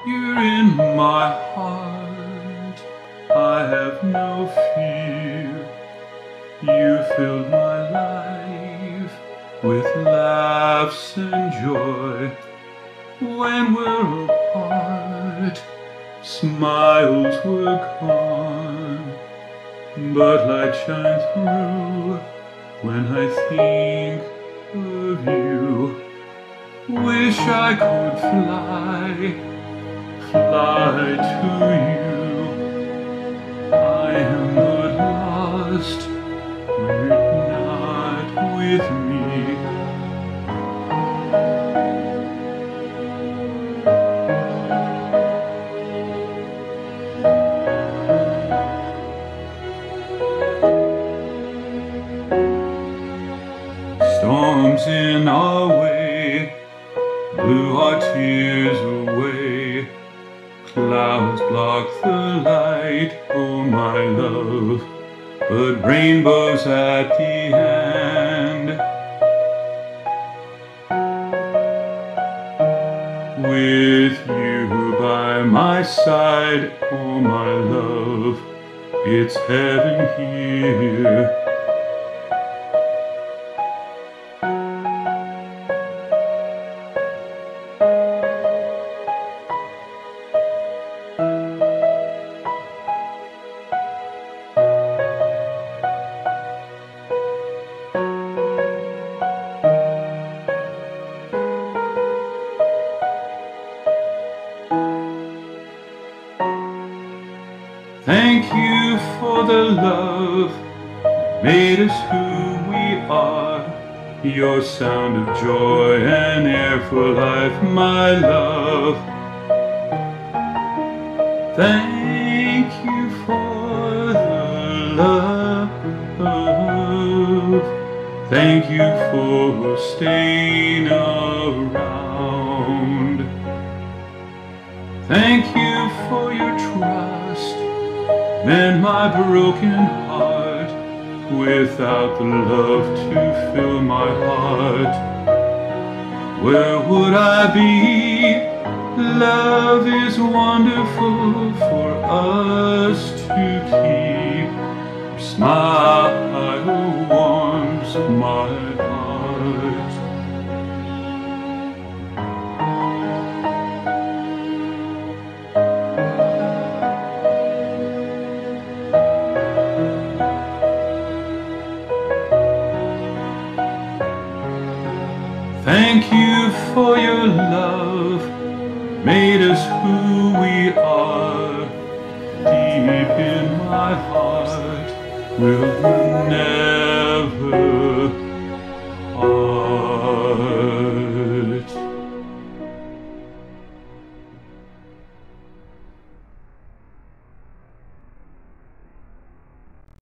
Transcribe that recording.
You're in my heart, I have no fear. You filled my life with laughs and joy. When we're apart, smiles were gone, but light shines through when I think of you. Wish I could fly to you. I am but lost when you're not with me. Storms in our way blew our tears away. Clouds block the light, oh my love, but rainbows at the end. With you by my side, oh my love, it's heaven here. Thank you for the love that made us who we are. Your sound of joy and air for life, my love. Thank you for the love. Thank you for staying around. Thank you for your trust. Mend my broken heart. Without the love to fill my heart, where would I be? Love is wonderful for us to keep. Your smile warms my heart. Thank you for your love, made us who we are. Deep in my heart will never